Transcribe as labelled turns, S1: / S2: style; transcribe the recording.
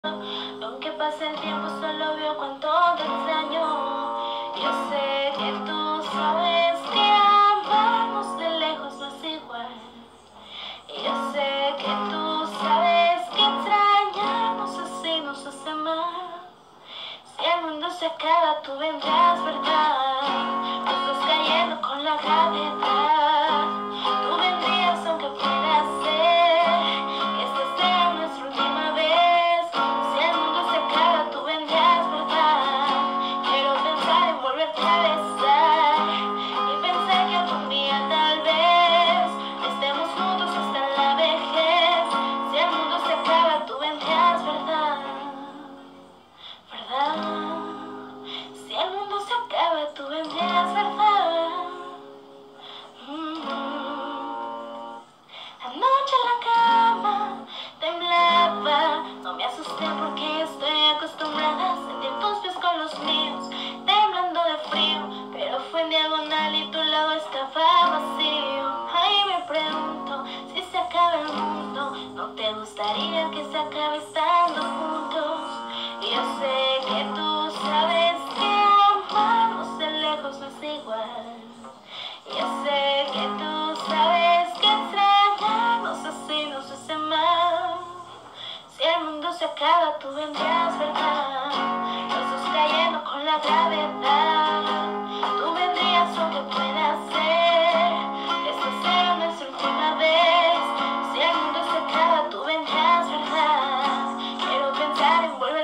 S1: Aunque pase el tiempo solo veo cuánto te extraño. Yo sé que tú sabes que amarnos de lejos no es igual. Yo sé que tú sabes que extrañarnos así nos hace mal. Si el mundo se acaba tú vendrás, ¿verdad? Los dos cayendo con la gravedad. Tú vendrías aunque pueda ser que esta sea nuestra última vez. Si el mundo se acaba tú vendrás, ¿verdad? Quiero pensar en volverte a besar y pensar que algún día tal vez estemos juntos hasta la vejez. Si el mundo se acaba tú vendrás, ¿verdad? ¿Verdad? Si el mundo se acaba tú vendrás, ¿verdad? Anoche en la cama temblaba. No me asusté porque estoy acostumbrada a sentir tus pies con los míos, temblando de frío. Pero fue en diagonal y tu lado estaba vacío. Ahí me pregunto, si se acaba el mundo, ¿no te gustaría que se acabe estando juntos? Yo sé que tú sabes que amarnos de lejos no es igual. Yo sé que tú sabes que extrañarnos así nos hace mal. Si el mundo se acaba tú vendrás, ¿verdad? Los dos cayendo con la gravedad. Tú vendrías aunque pueda ser que esta sea nuestra última vez. Si el mundo se acaba tú vendrás, ¿verdad? Quiero pensar en volver